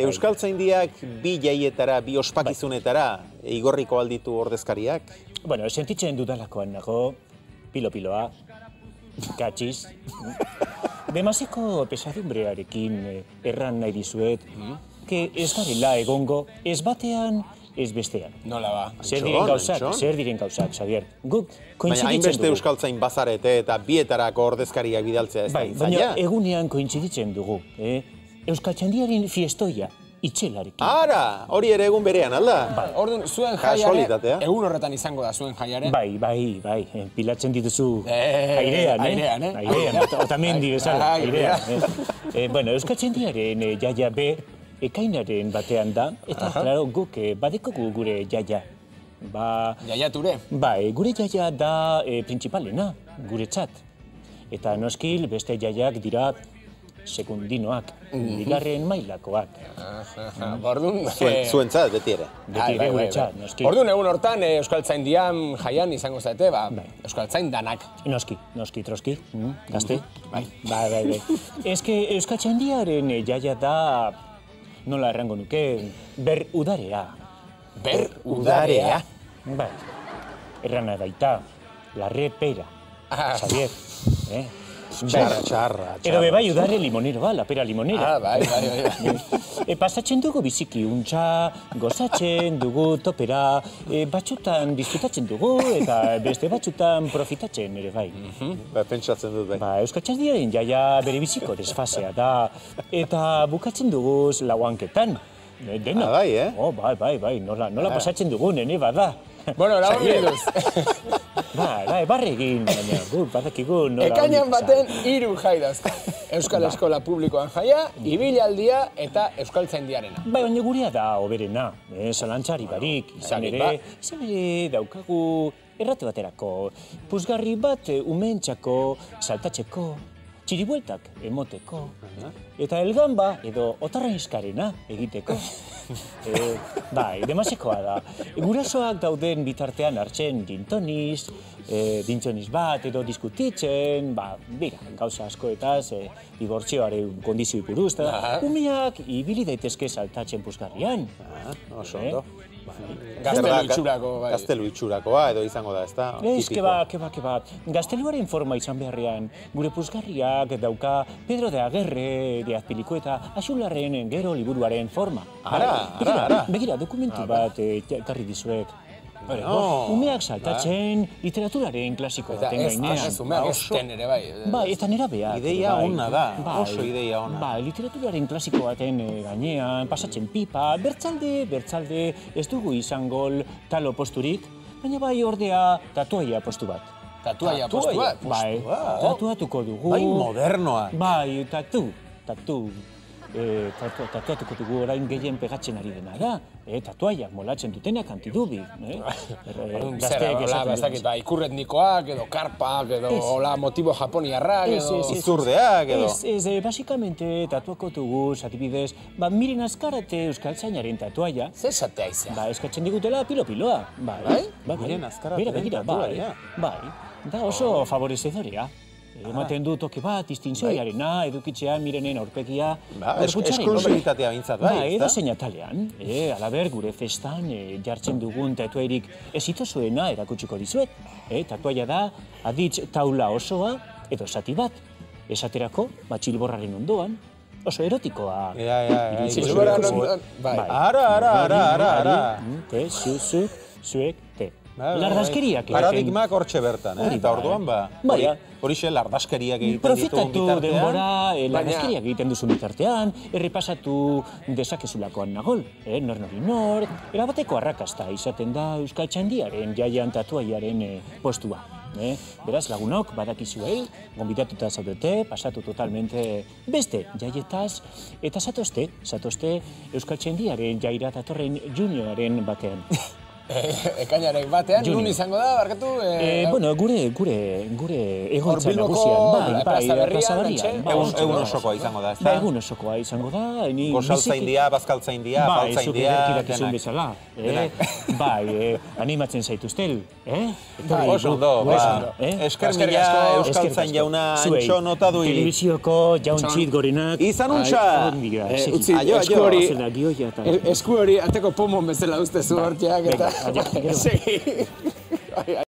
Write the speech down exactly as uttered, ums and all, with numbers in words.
Euskaltzaindiak bi jaietara, bi ospakizunetara igorriko alditu ordezkariak? Bueno, sentitzen dudalakoan nago, pilo-piloa, katxiz. Demaseko pesadumbrearekin erran nahi dizuet, que ez garela egongo, ez batean, ez bestean. Nola ba? Zer diren gauzak, zer diren gauzak, Xavier. Guk kointziditzen dugu. Baina hainbeste euskaltzain bazarete eta bietarako ordezkariak bidaltzea ez da Bai, zaila? baina egunean kointziditzen dugu. Euskaltzaindiaren fiestoia, itxelarekin. Ara, hori ere egun berean, alda? Bai. Orduan, zuen jaiare, egun horretan izango da zuen jaiare? Bai, bai, bai, pilatzen dituzu Eh, airean, eh? airean, eh? Airean, otamendi bezala, Airean. airean. eh. Bueno, Euskaltzaindiaren eh, jaia be, ekainaren batean da, eta, klaro, guk eh, badekogu gure jaia. Ba... Jaia ture? Bai, gure jaia da eh, printzipalena, guretzat. Eta noskil beste jaiak dira sekundinoak, bigarren mailakoak. Orduan... Zuentzat, beti ere. Beti ere guretzat, noski. Orduan egun hortan Euskaltzaindian jaian izango zaite, ba, Euskaltzain danak. Noski, noski, troski, gazte. Bai. Bai, bai, bai. Ez que Euskaltzaindiaren jaia da, nola errango nuke, ber udarea. Ber udarea? Bai, errana baita, larre pera, Xavier, eh? Txarra, txarra, Edo be bai udare limonero, la pera limonera. Ah, bai, bai, bai. E, pasatzen dugu biziki untxa, gozatzen dugu topera, e, batzutan diskutatzen dugu eta beste batzutan profitatzen ere bai. Ba, pentsatzen dut bai. Ba, Euskaltzaindiaren jaia bere biziko desfasea da, eta bukatzen dugu lauanketan. E, dena. Ah, bai, eh? Oh, bai, bai, bai, nola, nola pasatzen dugu, nene, bada. Bueno, lau biduz. Bai, bai, barre egin, baina, gu, badakigu nola... Ekainan baten hiru jai dauzka. Euskal Eskola Publikoan jaia, ibilaldia eta Euskaltzaindiarena. Bai, baina gurea da oberena, eh, zalantzari barik, izan ere, izan ere daukagu errate baterako, puzgarri bat umentzako, saltatzeko, txiribueltak emoteko, eta elgamba edo otarrainzkarena egiteko. E, bai, demasekoa da. Gurasoak dauden bitartean hartzen dintoniz, e, dintoniz bat edo diskutitzen, ba, bera, gauza askoetaz, e, dibortzioaren kondizioi buruz, eta umeak ibili daitezke saltatzen puzgarrian. Oso ondo. Gaztelu itxurako, bai. Gaztelu itxurakoa edo izango da, ez da? Ez, keba, keba, keba. Gazteluaren forma izan beharrean, gure puzgarriak dauka Pedro de Agerre de Azpiliko eta Axularren gero liburuaren forma. Ara, ara, ara. Begira, dokumentu bat ekarri dizuek. Umeak saltatzen literaturaren klasiko baten gainean. Eta ez umeak ezten ere bai. Bai, eta nera behar. Ideia ona da, oso ideia ona. Bai, literaturaren klasiko baten gainean, pasatzen pipa, bertzalde, bertzalde, ez dugu izango talo posturik, baina bai ordea tatuaia postu bat. Tatuaia postu bat? Bai, tatuatuko dugu. Bai, modernoa. Bai, tatu, tatu. E, tatu, tatuatuko dugu orain gehien pegatzen ari dena da. E, tatuaiak molatzen dutenak antidubi. Eh? Zera, hola, ez dakit, ikurretnikoak, edo karpak, edo hola, motibo japoniarrak, edo... Izurdeak, edo... Ez, ez, basikamente tatuako dugu, zatibidez, ba, miren azkarate Euskaltzainaren tatuaia. Zer zatea izan? Ba, eskatzen digutela pilo-piloa. Bai? Miren azkaratearen tatuaia. Bai, da oso favorezedorea. Ematen du toke bat, distinzioiarena, edukitzea, mirenen aurpegia... Ba, esklusibitatea bintzat, bai, ez da? Ba, edo zein atalean, alaber gure festan jartzen dugun tatuairik ezitozuena erakutsiko dizuet. Tatuaia da, aditz taula osoa edo zati bat. Esaterako, batxilborraren ondoan, oso erotikoa. Ja, ja, ja. Batxilborraren ondoan, bai. Ara, ara, ara, ara, ara. Te, zu, zu, zuek, te. Lardazkeriak egiten... Paradigmak hortxe bertan, eh? Eta orduan, ba... Horixe, lardazkeriak egiten ditugun bitartean. Profitatu denbora, lardazkeriak egiten duzun bitartean, errepasatu dezakezulakoan nagol, nor nori nor, erabateko arrakasta izaten da Euskaltzaindiaren jaian tatuaiaren postua. Beraz, lagunok, badakizuei, gonbidatuta zaudete, pasatu totalmente beste jaietaz, eta zatozte, zatozte Euskaltzaindiaren jaira datorren junioaren batean. ekainaren batean, nun izango da, barkatu? Eh, bueno, gure, gure, gure egoitza nagusian. Bai, bai, plaza berrian. Egun osokoa izango da, ez da? Bai, egun osokoa izango da. Gosaltzaindia, bazkaltzaindia, faltzaindia, denak. Bai, bezala. Bai, animatzen zaituztel, eh? Oso ondo, ba, esker mila euskaltzain jauna antxo nota duirik. Telebizioko jauntxit gorenak. Izan untxa! Utzi, esku hori, esku hori, ateko pomon bezala ustezu hortiak, eta... Segi!